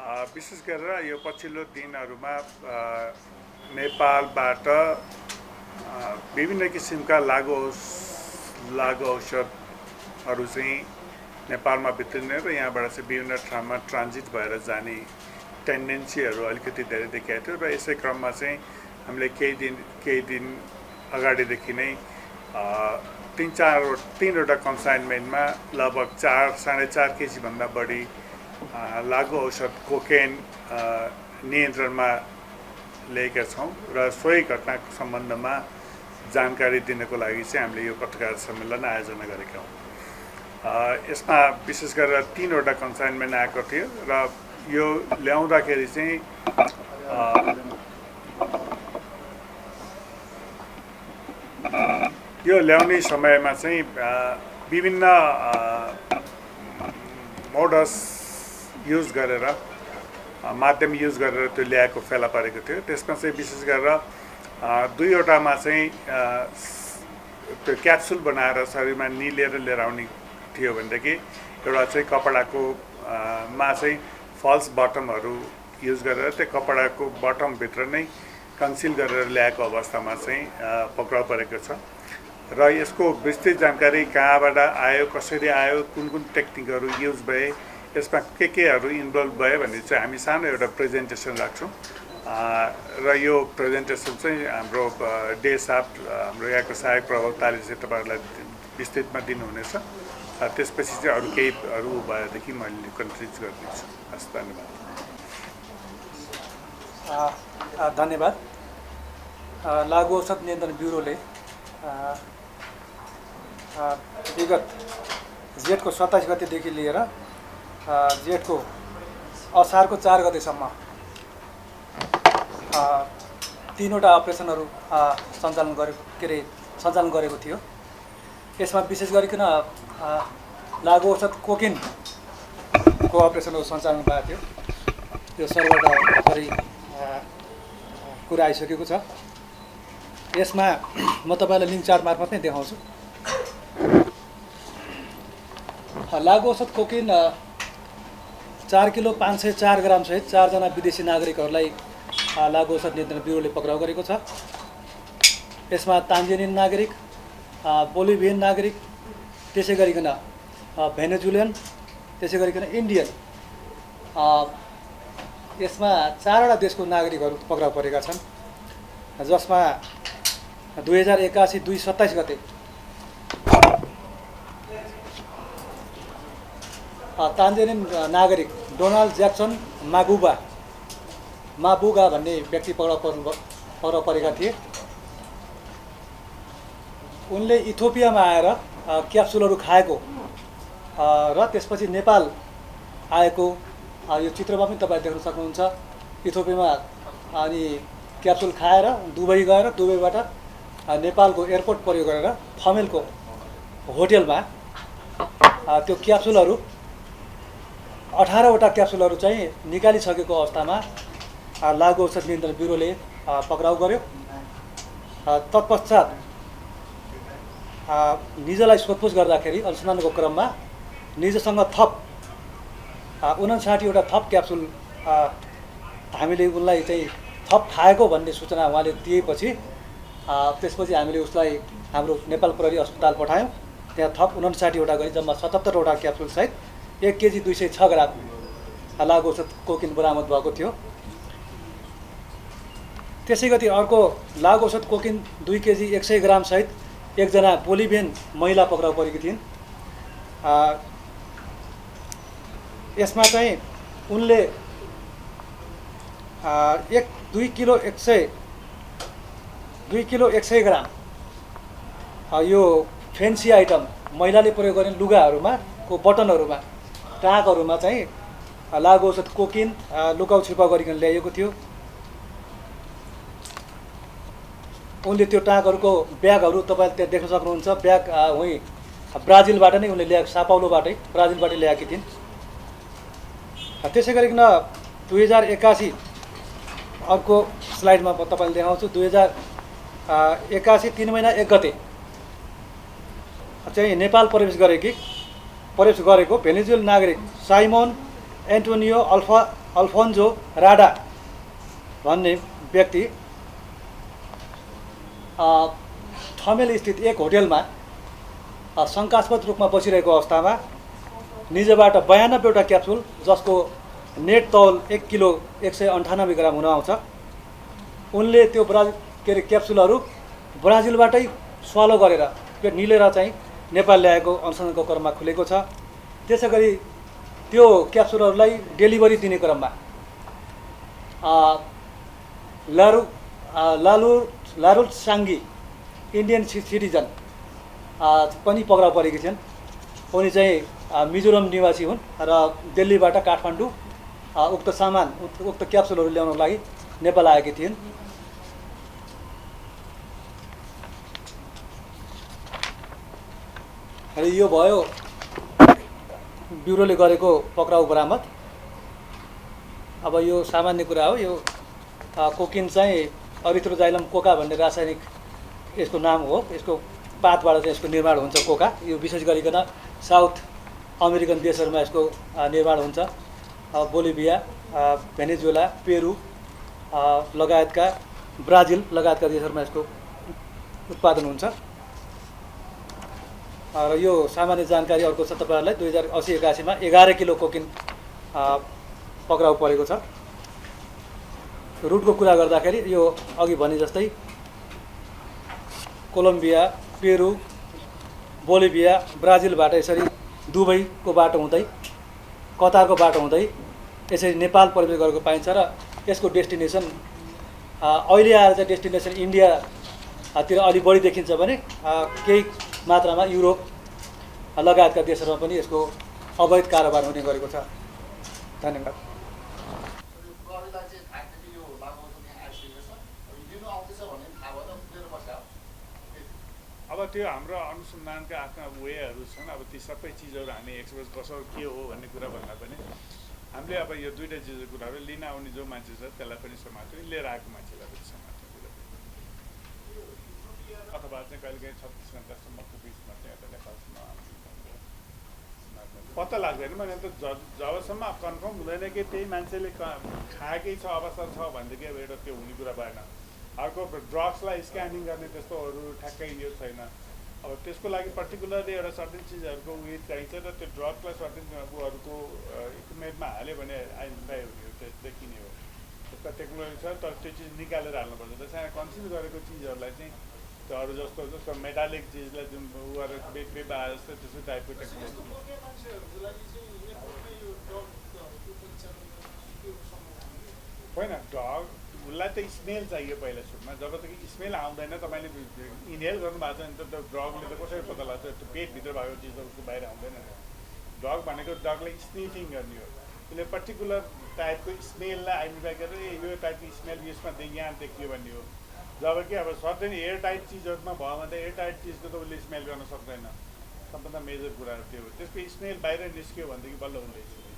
विशेष गरेर यो पछिल्लो दिनहरूमा नेपालबाट विभिन्न किसिमका लागु औषधहरू चाहिँ नेपालमा भित्रिने र यहाँबाट चाहिँ विभिन्न ठाउँमा ट्रान्जिट भएर जाने टेन्डेन्सीहरू अलिकति धेरै देखिएको थियो र यसै क्रममा चाहिँ हामीले केही दिन अगाडिदेखि नै तीनवटा कन्साइनमेन्टमा लगभग 4.5 केजी भन्दा बढी लागु औषध कोकेन नियन्त्रणमा ल्याएका छौँ र सोही घटनाको सम्बन्धमा जानकारी दिनको लागि चाहिँ हामीले यो पत्रकार सम्मेलन आयोजना गरेका हौँ। यसमा विशेष गरेर 3वटा कन्साइनमेन्ट आएको थियो र यो ल्याउँदाखेरि चाहिँ यो ल्याउने समयमा चाहिँ विभिन्न मोडस युज गरेर माध्यम युज गरेर त्यो ल्याएको फेला परेको थियो। त्यसमा चाहिँ विशेष गरेर 2वटामा चाहिँ त्यो क्याप्सुल बनाएर शरीरमा निलेर लिएर आउने थियो भनेदेखि एउटा चाहिँ कपडाको मा चाहिँ फल्स बटमहरू युज गरेर त्यो कपडाको बटमभित्र नै कन्सिल गरेर ल्याएको अवस्थामा चाहिँ पक्राउ परेको छ र यसको विस्तृत जानकारी कहाँबाट आयो, कसरी आयो, कुन कुन टेक्निकहरू युज भए, यसमा केहरू इन्भल्भ भयो भन्ने चाहिँ हामी सानो एउटा प्रेजेन्टेसन राख्छौँ र यो प्रेजेन्टेसन चाहिँ हाम्रो डेसाप हाम्रो यहाँको सहायक प्रवक्ताले चाहिँ तपाईँहरूलाई विस्तृतमा दिनुहुनेछ। त्यसपछि चाहिँ अरू केहीहरू भएदेखि मैले कन्ट्रिब्युट गरिदिन्छु। हस्, धन्यवाद। धन्यवाद। लागु औषध नियन्त्रण ब्युरोले विगत जेठको 27 गतेदेखि लिएर जेठको असारको 4 गतेसम्म 3वटा अपरेसनहरू सञ्चालन गरेको थियो। यसमा विशेष गरिकन लागु औषध कोकेनको अपरेसनहरू सञ्चालन भएको थियो। यो सर्वोपरि कुरा आइसकेको छ। यसमा म तपाईँलाई लिङ्क चार्ट मार्फत नै देखाउँछु। लागु औषध कोकेन 4 किलो 504 ग्राम सहित 4 जना विदेशी नागरिकहरूलाई लागु औषध नियन्त्रण ब्युरोले पक्राउ गरेको छ। यसमा तान्जानियन नागरिक, बोलिभियन नागरिक, त्यसै गरिकन भेनेजुलियन, त्यसै गरिकन इन्डियन, यसमा 4वटा देशको नागरिकहरू पक्राउ परेका छन्। जसमा 2081 2/27 गते तान्जानियन नागरिक डोनाल्ड ज्याक्सन माबुगा भन्ने व्यक्ति पक्राउ परेका थिए। उनले इथियोपियामा आएर क्याप्सुलहरू खाएको र त्यसपछि नेपाल आएको यो चित्रमा पनि तपाईँ देख्न सक्नुहुन्छ। इथियोपियामा अनि क्याप्सुल खाएर दुबई गएर दुबईबाट नेपालको एयरपोर्ट प्रयोग गरेर फमेलको होटेलमा त्यो क्याप्सुलहरू 18वटा क्याप्सुलहरू चाहिँ निकालिसकेको अवस्थामा लागु औषध नियन्त्रण ब्युरोले पक्राउ गर्यो। तत्पश्चात निजलाई सोधपुछ गर्दाखेरि अनुसन्धानको क्रममा निजसँग थप 59वटा थप क्याप्सुल हामीले उनलाई चाहिँ थप खाएको भन्ने सूचना उहाँले दिएपछि त्यसपछि हामीले उसलाई हाम्रो नेपाल प्रहरी अस्पताल पठायौँ। त्यहाँ थप 59वटा गरी जम्मा 77वटा क्याप्सुल सहित 1 केजी 206 ग्राम लागु औषध कोकेन बरामद भएको थियो। त्यसै गरी अर्को लागु औषध कोकेन 2 केजी 100 ग्राम सहित 1 जना बोलिभियन महिला पक्राउ परेकी थिइन्। यसमा चाहिँ उनले 2 किलो 100 ग्राम यो फेन्सी आइटम महिलाले प्रयोग गर्ने लुगाहरूमा को बटनहरूमा टाँकहरूमा चाहिँ लागु औषध कोकेन लुकाउ छिपाउ गरिकन ल्याइएको थियो। उनले त्यो टाँकहरूको ब्यागहरू तपाईँले त्यहाँ देख्न सक्नुहुन्छ। ब्याग वहीँ ब्राजिलबाट नै उनले ल्याएको, सापाउलोबाटै ब्राजिलबाटै ल्याएकी थिइन्। त्यसै गरिकन 2081 अर्को स्लाइडमा म तपाईँले देखाउँछु। 2081 3 महिना 1 गते चाहिँ नेपाल प्रवेश गरेको भेनेजुएला नागरिक साइमोन एन्टोनियो अल्फोन्जो राडा भन्ने व्यक्ति थमेल स्थित एक होटेलमा शङ्कास्पद रूपमा बसिरहेको अवस्थामा निजबाट 92वटा क्याप्सुल जसको नेट तौल 1 किलो 198 ग्राम हुन आउँछ, उनले त्यो क्याप्सुलहरू ब्राजिलबाटै स्वालो गरेर पेट निलेर चाहिँ नेपाल ल्याएको अनुसन्धानको क्रममा खुलेको छ। त्यसै गरी त्यो क्याप्सुलहरूलाई डेलिभरी दिने क्रममा लारुल साङ्गी इन्डियन सिटिजन पनि पक्राउ परेकी छिन्। उनी चाहिँ मिजोरम निवासी हुन् र दिल्लीबाट काठमाडौँ उक्त क्याप्सुलहरू ल्याउनको लागि नेपाल आएकी थिइन्। र यो भयो ब्युरोले गरेको पक्राउ बरामद। अब यो सामान्य कुरा हो। यो कोकिन चाहिँ अरिथ्रोजाइलम कोका भन्ने रासायनिक यसको नाम हो। यसको पातबाट चाहिँ यसको निर्माण हुन्छ कोका। यो विशेष गरिकन साउथ अमेरिकन देशहरूमा यसको निर्माण हुन्छ। बोलिभिया, भेनेजुएला, पेरू लगायतका, ब्राजिल लगायतका देशहरूमा यसको उत्पादन हुन्छ। र यो सामान्य जानकारी अर्को छ तपाईँहरूलाई, 2080-81 मा 11 किलो कोकिन पक्राउ परेको छ। रुटको कुरा गर्दाखेरि यो अघि भने जस्तै कोलम्बिया, पेरू, बोलिभिया, ब्राजिलबाट यसरी दुबईको बाटो हुँदै कतारको बाटो हुँदै यसरी नेपाल प्रवेश गरेको पाइन्छ। र यसको डेस्टिनेसन अहिले आएर चाहिँ डेस्टिनेसन इन्डियातिर अलि बढी देखिन्छ भने केही मात्रामा युरोप लगायतका देशहरूमा पनि यसको अवैध कारोबार हुने गरेको छ। धन्यवाद। अब त्यो हाम्रो अनुसन्धानका आफ्ना वेहरू छन्। अब ती सबै चिजहरू हामी एक्सपोज गर्छौँ के हो भन्ने कुरा भन्दा पनि हामीले अब यो दुईवटा चिजको कुराहरू लिन आउने जो मान्छे छ त्यसलाई पनि समात्यो, लिएर आएको मान्छेलाई पनि समात्यो अथवा चाहिँ कहिलेकाहीँ 36 घन्टासम्मको बिचमा चाहिँ यता नेपालसम्म पत्ता लाग्दैन। मैले त जबसम्म कन्फर्म हुँदैन कि त्यही मान्छेले खाएकै छ अवस्था छ भनेदेखि अब एउटा त्यो हुने कुरा भएन। अर्को ड्रग्सलाई स्क्यानिङ गर्ने त्यस्तोहरू ठ्याक्कै यो छैन। अब त्यसको लागि पर्टिकुलरली एउटा सर्टेन चिजहरूको उयो चाहिन्छ र त्यो ड्रग्सलाई सर्टेन उहरूको इक्विपमेन्टमा हाल्यो भने आइडेन्टिफाई हुने हो, देखिने हो। त्यसको टेक्नोलोजी छ तर त्यो चिज निकालेर हाल्नुपर्छ। त्यसमा कन्सिडर गरेको चिजहरूलाई चाहिँ त्यो अरू जस्तो मेटालिक चिजलाई जुन उ गरेर बेक आए जस्तो त्यस्तो टाइपको टेक्नोलोजी होइन। डग उसलाई त स्मेल चाहियो पहिला सुरुमा। जब तक स्मेल आउँदैन तपाईँले इनहेल गर्नुभएको छ भने त ड्रगले त कसरी पत्ता लाग्छ? त्यो पेटभित्र भएको चिज त उसको बाहिर आउँदैन। डग भनेको डगलाई स्निफिङ गर्ने हो। उसले पर्टिकुलर टाइपको स्मेललाई आइडेन्टिफाई गरेर यो टाइपको स्मेल यसमा यहाँ देखियो भन्ने हो। जबकि अब सर्टेन एयर टाइट चिजहरूमा भयो भने त एयर टाइट चिजको त उसले स्मेल गर्न सक्दैन। सबभन्दा मेजर कुराहरू त्यो हो। त्यसको स्मेल बाहिर निस्क्यो भनेदेखि बल्ल उसले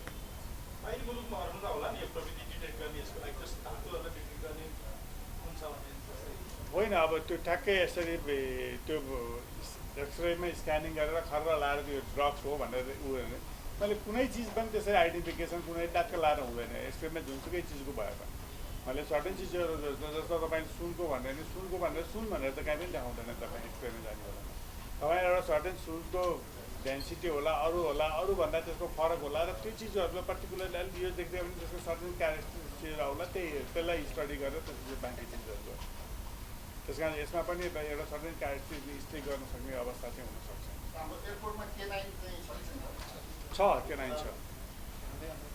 होइन। अब त्यो ठ्याक्कै यसरी त्यो एक्सरेमा स्क्यानिङ गरेर खर्र लाएर त्यो ड्रग्स हो भनेर उ मैले कुनै चिज पनि त्यसरी आइडेन्टिफिकेसन कुनै ट्याक्क लाएर हुँदैन। एक्सरेमा जुनसुकै चिजको भयो भने मैले सर्टेन चिजहरू जस्तो तपाईँले सुनको भन्यो भने सुनको भनेर सुन भनेर त कहीँ पनि देखाउँदैन। तपाईँ एक्सरेमा जाने होला तपाईँ एउटा सर्टेन सुनको डेन्सिटी होला, अरू होला, अरूभन्दा त्यसको फरक होला र त्यो चिजहरूलाई पर्टिकुलरली अलिक यो देख्दै भने त्यसको सर्टेन क्यारेक्टरिस्टिक्स होला, त्यसलाई स्टडी गरेर त्यसपछि बाँकी चिजहरू त्यस कारण यसमा पनि एउटा सर्टेन क्यारेक्टरिस्टिक स्टे गर्न सक्ने अवस्था चाहिँ हुनसक्छ। छ, के छ